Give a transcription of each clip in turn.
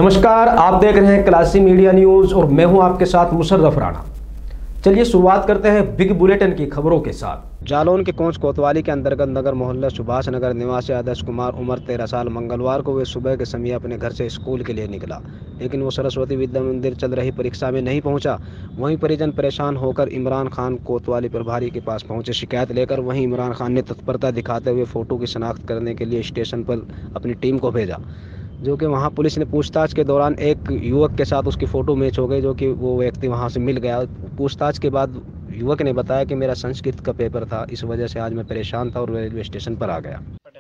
नमस्कार, आप देख रहे हैं क्लासी मीडिया न्यूज़ और मैं हूं आपके साथ मुशर्रफ राणा। चलिए शुरुआत करते हैं बिग बुलेटिन की खबरों के साथ। जालौन के कोंच कोतवाली के अंतर्गत नगर मोहल्ला सुभाष नगर निवासी आदर्श कुमार उम्र 13 साल मंगलवार को वे सुबह के समय अपने घर से स्कूल के लिए निकला, लेकिन वो सरस्वती विद्या मंदिर चल रही परीक्षा में नहीं पहुंचा। वहीं परिजन परेशान होकर इमरान खान कोतवाली प्रभारी के पास पहुंचे शिकायत लेकर। वहीं इमरान खान ने तत्परता दिखाते हुए फोटो की शनाख्त करने के लिए स्टेशन पर अपनी टीम को भेजा, जो कि वहां पुलिस ने पूछताछ के दौरान एक युवक के साथ उसकी फ़ोटो मैच हो गई, जो कि वो व्यक्ति वहां से मिल गया। पूछताछ के बाद युवक ने बताया कि मेरा संस्कृत का पेपर था, इस वजह से आज मैं परेशान था और रेलवे स्टेशन पर आ गया।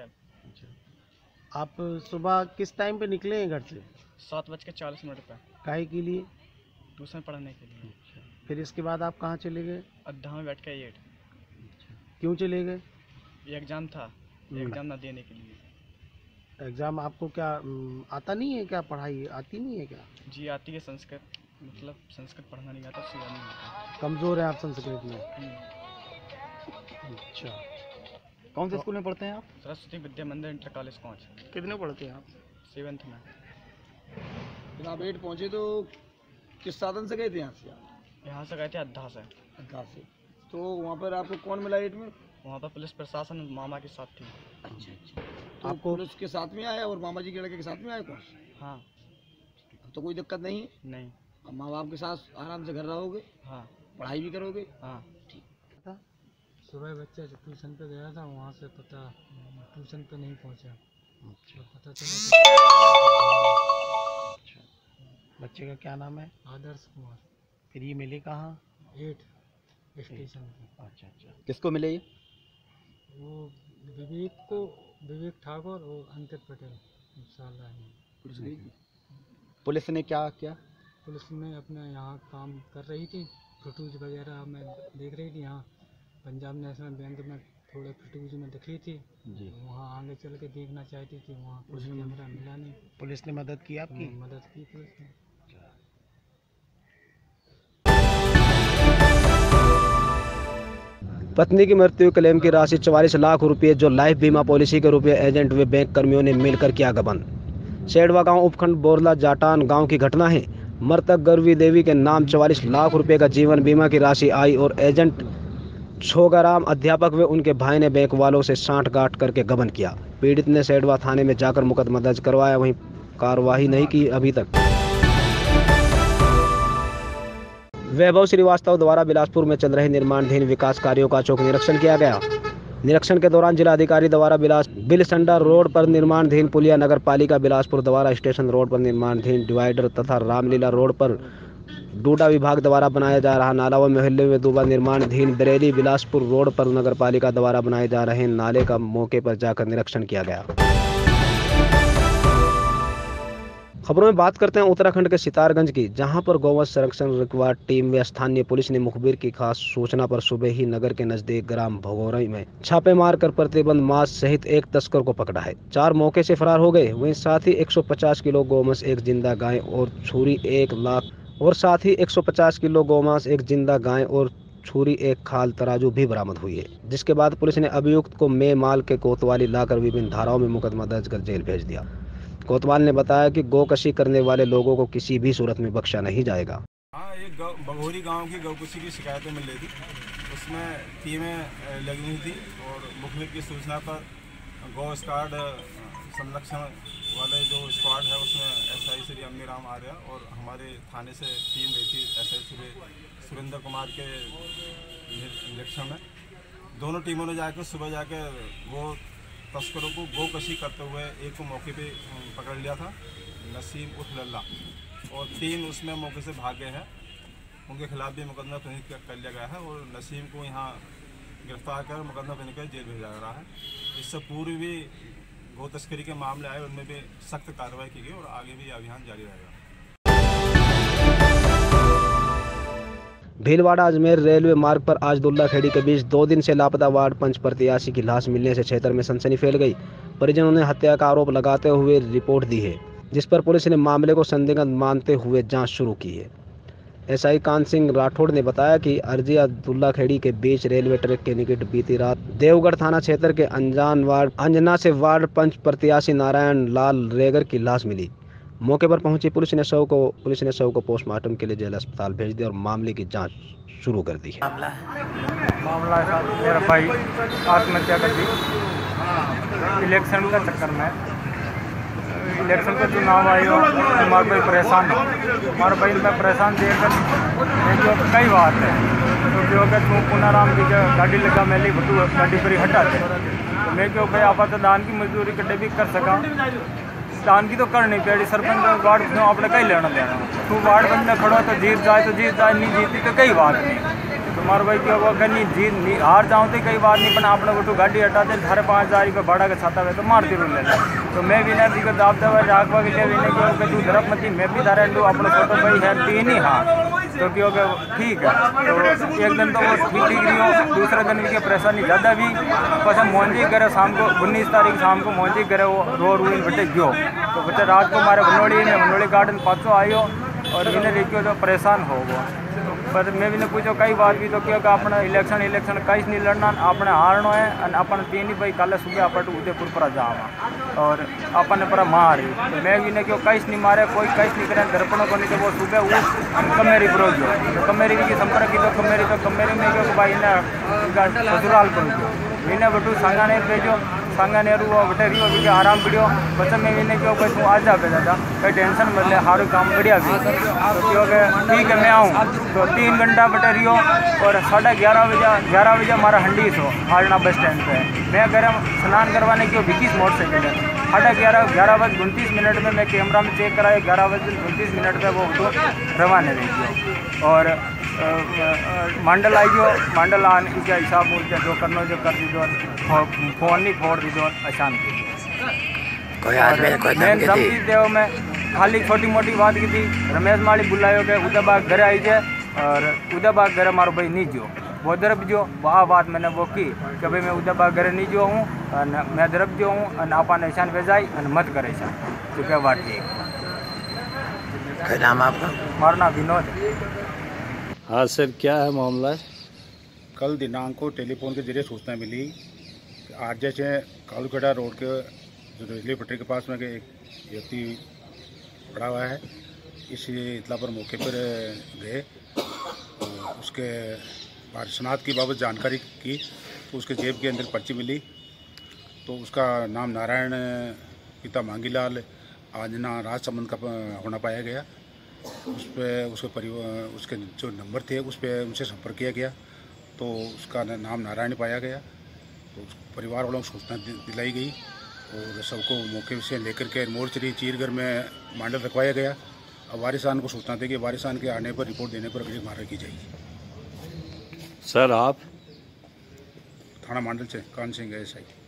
आप सुबह किस टाइम पे निकले हैं घर से? 7:40 पर। काहे के लिए? ट्यूशन पढ़ने के लिए। फिर इसके बाद आप कहाँ चले गए? अड्डा में बैठ के क्यों चले गए? एग्ज़ाम था, एग्ज़ाम ना देने के लिए। एग्ज़ाम आपको क्या आता नहीं है क्या? पढ़ाई आती नहीं है क्या? जी आती है संस्कृत, मतलब संस्कृत पढ़ना नहीं आता, सीधा नहीं आता। कमज़ोर है आप संस्कृत में? अच्छा, कौन से स्कूल में पढ़ते हैं आप? सरस्वती विद्या मंदिर इंटर कॉलेज कोंच। कितने पढ़ते हैं आप? 7th में। जब आप 8 पहुँचे तो किस साधन से गए थे यहाँ से? यहाँ से गए थे अड्डा से। अड्डा से। तो वहाँ पर आपको कौन मिला 8 में? वहाँ पर पुलिस प्रशासन मामा के साथ थी। अच्छा अच्छा। तो आपको पुलिस के साथ में आया और मामा जी के लड़के के साथ में आए कौन? हाँ। तो कोई दिक्कत नहीं है? नहीं। अब माँ बाप के साथ आराम से घर रहोगे? हाँ। पढ़ाई भी करोगे? हाँ। ठीक। सुबह बच्चा ट्यूशन पे गया था, वहाँ से पता ट्यूशन पे नहीं पहुँचा। अच्छा। पता चला। अच्छा, बच्चे का क्या नाम है? आदर्श कुमार। फिर ये मिले कहाँ? 8 स्टेशन पे। अच्छा अच्छा। किसको मिले ये? वो विवेक ठाकुर और अंकित पटेल साला। पुलिस ने क्या किया? पुलिस में अपना यहाँ काम कर रही थी, फोटोज वगैरह में देख रही थी। यहाँ पंजाब नेशनल बैंक में थोड़े फोटोज में दिखी थी जी, वहाँ आगे चल के देखना चाहती थी, वहाँ कुछ कैमरा मिला नहीं। पुलिस ने मदद की आपकी? मदद की पुलिस ने। पत्नी की मृत्यु क्लेम की राशि 44 लाख रुपए जो लाइफ बीमा पॉलिसी के रुपए एजेंट व बैंक कर्मियों ने मिलकर किया गबन। सेडवा गांव उपखंड बोरला जाटान गांव की घटना है। मृतक गरवी देवी के नाम 44 लाख रुपए का जीवन बीमा की राशि आई और एजेंट छोगाराम अध्यापक व उनके भाई ने बैंक वालों से सांठ-गांठ करके गबन किया। पीड़ित ने सेडवा थाने में जाकर मुकदमा दर्ज करवाया, वहीं कार्रवाई नहीं की अभी तक। वैभव श्रीवास्तव द्वारा बिलासपुर में चल रहे निर्माणाधीन विकास कार्यों का चौक निरीक्षण किया गया। निरीक्षण के दौरान जिलाधिकारी द्वारा बिलसंडा रोड पर निर्माणाधीन पुलिया, नगर पालिका बिलासपुर द्वारा स्टेशन रोड पर निर्माणाधीन डिवाइडर तथा रामलीला रोड पर डूडा विभाग द्वारा बनाया जा रहा नाला व मोहल्ले में दोबारा निर्माणाधीन बरेली बिलासपुर रोड पर नगर पालिका द्वारा बनाए जा रहे नाले का मौके पर जाकर निरीक्षण किया गया। खबरों में बात करते हैं उत्तराखंड के सितारगंज की, जहां पर गौवंश संरक्षण रिक्वा टीम व स्थानीय पुलिस ने मुखबिर की खास सूचना पर सुबह ही नगर के नजदीक ग्राम भगोरई में छापे मारकर प्रतिबंध मांस सहित एक तस्कर को पकड़ा है। 4 मौके से फरार हो गए। वहीं साथ ही 150 किलो गौमांस, 1 जिंदा गाय और छुरी 1 लाख और साथ ही 150 किलो गौमांस, 1 जिंदा गाय और छुरी 1 खाल तराजू भी बरामद हुई है, जिसके बाद पुलिस ने अभियुक्त को मे माल के कोतवाली लाकर विभिन्न धाराओं में मुकदमा दर्ज कर जेल भेज दिया। कोतवाल ने बताया कि गोकशी करने वाले लोगों को किसी भी सूरत में बख्शा नहीं जाएगा। हाँ, एक बघोरी गांव की गौकशी की शिकायतें मिल रही थी, उसमें टीमें लगी हुई थी और मुखबिर की सूचना पर गौ स्क्वाड संरक्षण वाले जो स्क्वाड है उसमें SI श्री अम्मी राम आर्या और हमारे थाने से टीम गई थी SI श्री सुरेंद्र कुमार के निरीक्षण में। दोनों टीमों ने जाकर सुबह जाकर वो तस्करों को गोकशी करते हुए एक को मौके पे पकड़ लिया था, नसीम उर्फ लल्ला, और 3 उसमें मौके से भाग गए हैं। उनके खिलाफ भी मुकदमा पंजीकृत कर लिया गया है और नसीम को यहाँ गिरफ्तार कर मुकदमा पंजीकृत जेल भेजा जा रहा है। इससे पूर्व भी गौ तस्करी के मामले आए, उनमें भी सख्त कार्रवाई की गई और आगे भी अभियान जारी रहेगा। भीलवाड़ा अजमेर रेलवे मार्ग पर आज दुल्ला खेड़ी के बीच 2 दिन से लापता वार्ड 5 प्रत्याशी की लाश मिलने से क्षेत्र में सनसनी फैल गई। परिजनों ने हत्या का आरोप लगाते हुए रिपोर्ट दी है, जिस पर पुलिस ने मामले को संदिग्ध मानते हुए जांच शुरू की है। SI कान सिंह राठौड़ ने बताया कि अर्जिया दुल्ला खेड़ी के बीच रेलवे ट्रैक के निकट बीती रात देवगढ़ थाना क्षेत्र के अंजना से वार्ड 5 प्रत्याशी नारायण लाल रेगर की लाश मिली। मौके पर पहुंची पुलिस ने शव को पोस्टमार्टम के लिए जेल अस्पताल भेज दिया और मामले की जांच शुरू कर दी है। मामला था, मेरा भाई आत्महत्या कर दी इलेक्शन के चक्कर में। इलेक्शन का चुनाव आयो, हमारे भाई परेशान हो, हमारे भाई में परेशान देखकर जो कई बात है तो जो अगर तू पुनाराम की गाड़ी लगा मेली बटू गाड़ी पर हटा दे तो मैं क्यों भाई आपात दान की मजदूरी कटे भी कर सका। दान की तो करनी पड़ी, सरपंच वार्ड में आपने कहीं लेना देना। तू वार्ड बनने खड़ो तो जीत जाए, नहीं जीती तो कई बात नहीं। तुम्हारे भाई क्यों अगर नहीं हार जाऊँ तो कई बात नहीं, पर आपने बटू गाड़ी हटा दे 5,000 रुपये भाड़ा का छाता हुआ तो मार जरूर ले तो मैं भी नहीं दिक्कत दाब दवा रागवा के लिए क्योंकि तू धरप मती मैं भी धारा लूँ अपने छोटे भाई है तीन ही हाँ तो क्योंकि ठीक है। तो एक दिन तो वो ठीक रही हो, दूसरे दिन की परेशानी ज़्यादा भी बस मोहनजी करे शाम को 19 तारीख शाम को मोहनजी करे वो रो बटे गयो तो बच्चे रात को मारे बनोड़ी गार्डन पाछो आयो और मैंने देखियो तो परेशान हो गया। पर मैं भी ने पूछो कई बात भी तो क्योंकि अपना इलेक्शन कहीं नहीं लड़ना, अपने हारना है और अपन तीन ही भाई कल सुबह अपन उदयपुर पर जावा और अपन पर मारी तो मैं भी ने क्यों कहीं नहीं मारे, कोई कहीं नहीं करे दर्पणों को नहीं तो वो सुबह वो कमेरी ब्रोज तो कमेरी की संपर्क की तो कमेरी में क्यों भाई ने ससुराल पर मैंने बटू संगाने भेजो संगाने वो बटे रियो भी आराम पड़ियो बच्चे में भी ने क्यों भाई तू आज जा पे दादा कोई टेंशन मत ले, हारू काम बढ़िया भी तो क्योंकि ठीक है मैं आऊँ तो 3 घंटा बटे रियो और 11:30 बजे हमारा हंडी सो हालना बस स्टैंड पे मैं घर स्नान करवाने की 21 मोटरसाइकिल है 11:29 में मैं कैमरा में चेक कराया 11:29 पे वो तो रवाना रह गया और मंडल आई गयो मंडल आने के हिसाब बोलते जो करना जो कर दीजो फोन नहीं फोड़ दीजो अशांत धमकी देव में खाली छोटी मोटी बात की थी। रमेश माली बुलायो के उदयबाग घर आई जाए और उदयबाग घर मारो भाई नहीं जो वो दरब जो वह बात मैंने वो की कि भाई मैं उदयबाग घर नहीं जो हूँ मैं दरब जो हूँ और आपा निशान भेजाई और मत करे तो क्या बात ठीक। नाम आपका? हमारा नाम विनोद। हाँ सर, क्या है मामला? कल दिनांक को टेलीफोन के जरिए सूचना मिली कि आज जैसे कालूखेड़ा रोड के जो रेलवे पटरी के पास में एक व्यक्ति पड़ा हुआ है। इसी इतला पर मौके पर गए उसके शनाख्त की बाबत जानकारी की तो उसके जेब के अंदर पर्ची मिली तो उसका नाम नारायण पिता मांगीलाल आजना राजसमंद का होना पाया गया। उस पर उसके परिवार उसके जो नंबर थे उस पर उनसे संपर्क किया गया तो उसका नाम नारायण पाया गया। तो परिवार वालों को सूचना दिलाई गई और सबको मौके से लेकर के मोर्चरी चीरगर में मांडल रखवाया गया। अब वारिसान को सूचना देगी, वारिसान के आने पर रिपोर्ट देने पर अगली कार्रवाई की जाएगी। सर आप? थाना मांडल से कान सिंह एसआई।